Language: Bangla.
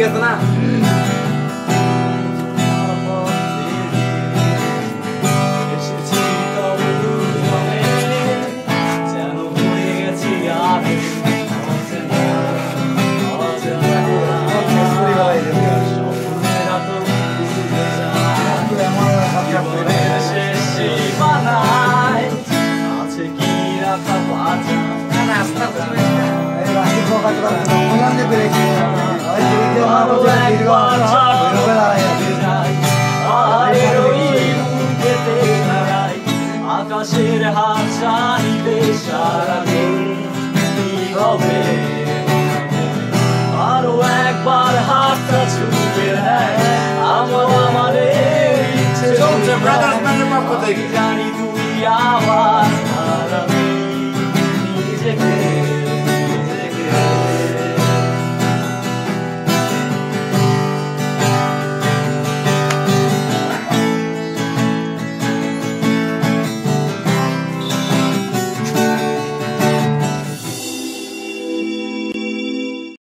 গেছে না Akasher Hatsanite সারাদিন কি হবে আরো একবার হাতটা ছুঁয়ে দেয় আমাদের ইচ্ছে চলছে ব্রাদার্স ম্যানের পক্ষ থেকে জানি তুই আবার